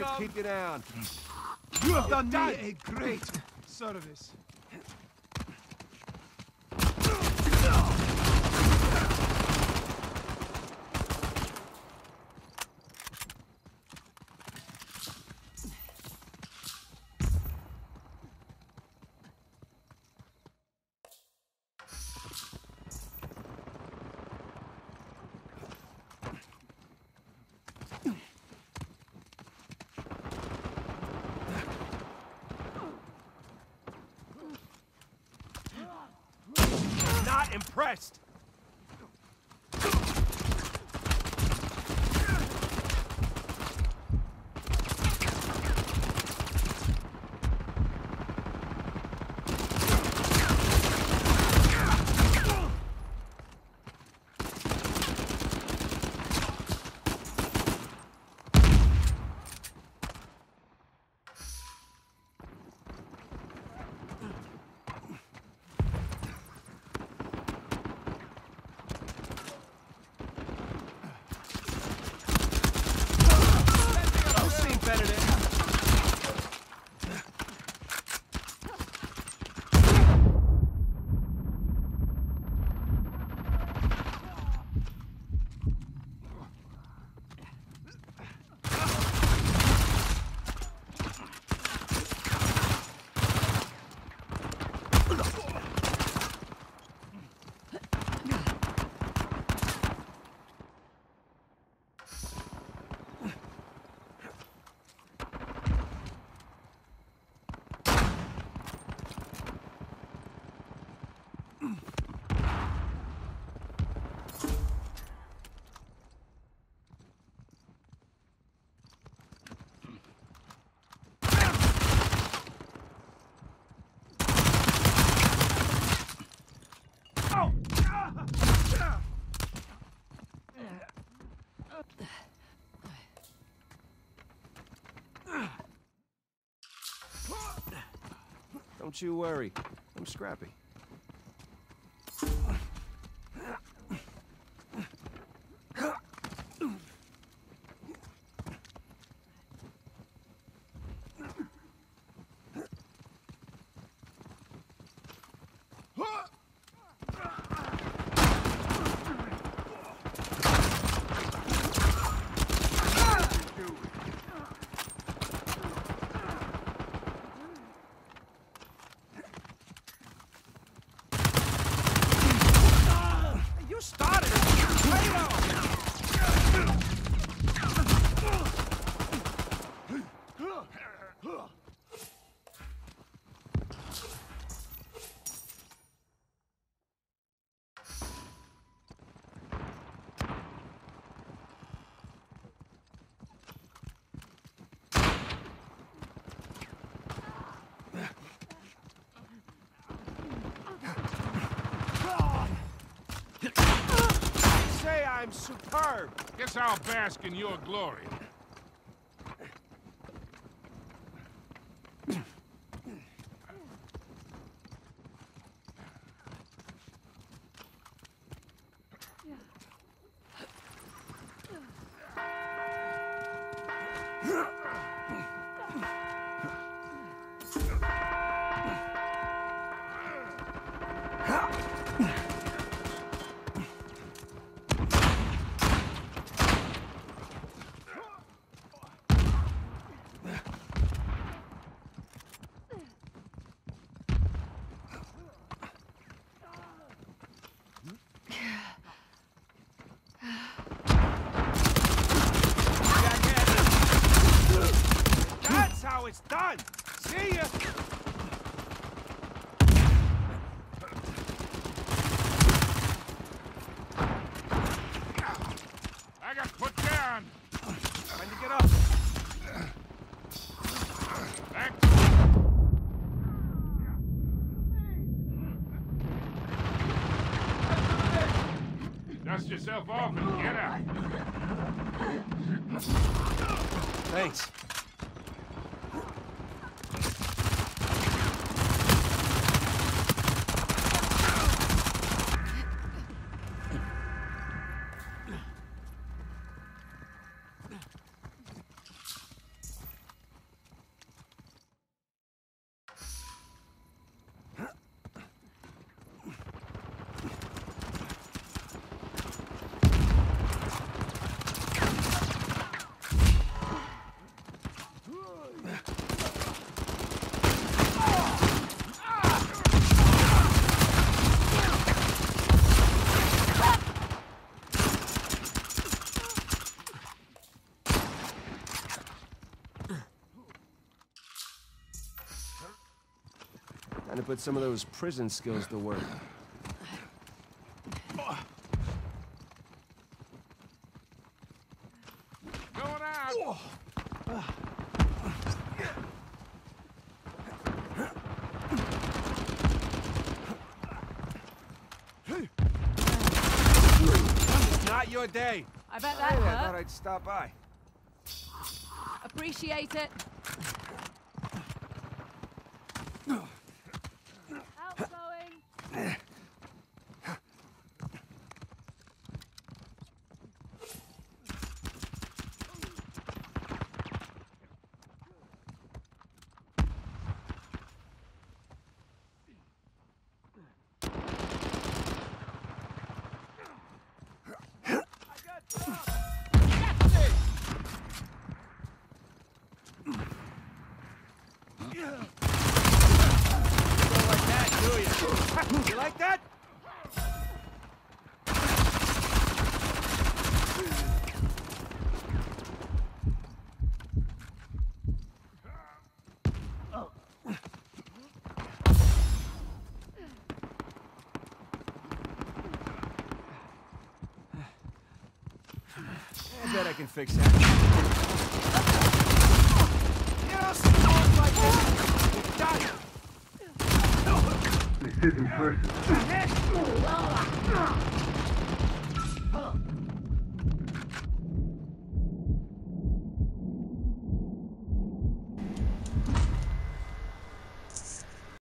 to keep you down. You have done me a great service. Not impressed. Don't you worry. I'm scrappy. I'm superb. Guess I'll bask in your glory. It's done. See ya. I got put down. Time to get up. Back. Dust yourself off and get out. Thanks. Trying to put some of those prison skills to work. Going out! It's not your day. I bet Hey, that I thought hurt. I'd stop by. Appreciate it. Outgoing. You like that? I bet I can fix that. You know, smoke like this. Done. This isn't personal.